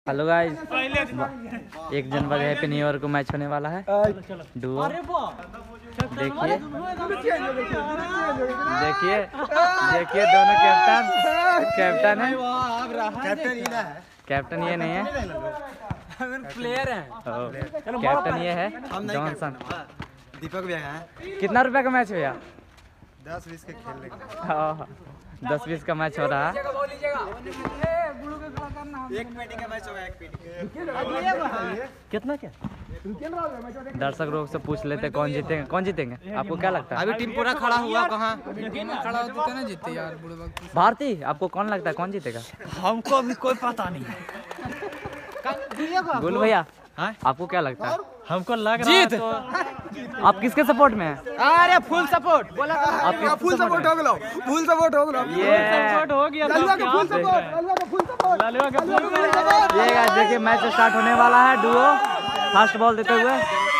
Hello guys, 1 जनवरी happy new year को match होने वाला है। डुओ देखिए देखिए देखिए दोनों कैप्टन है। कैप्टन ये नहीं है, प्लेयर है। कैप्टन ये है जॉनसन। दीपक भी है। कितना रुपए का मैच भैया? 10-20 के खेलने का। हाँ 10-20 का मैच हो रहा है। एक पेटी का मैच होगा, एक पेटी। कितना क्या दर्शक लोग से पूछ लेते कौन जीतेंगे, कौन जीतेंगे आपको क्या लगता है? अभी टीम पूरा खड़ा हुआ, कहाँ खड़ा होते ना जीते यार। भारती आपको कौन लगता है कौन जीतेगा? हमको अभी कोई पता नहीं है। गुल भैया आपको क्या लगता है? हमको लग रहा है तो आप किसके सपोर्ट में हैं? अरे फुल सपोर्ट बोला। आप फुल सपोर्ट हो गया, फुल सपोर्ट हो गया। सपोर्ट हो गया। ललुआ का फुल सपोर्ट, ललुआ का फुल सपोर्ट। ललुआ का फुल सपोर्ट। ये देखिए मैच स्टार्ट होने वाला है। डुओ फर्स्ट बॉल देते हुए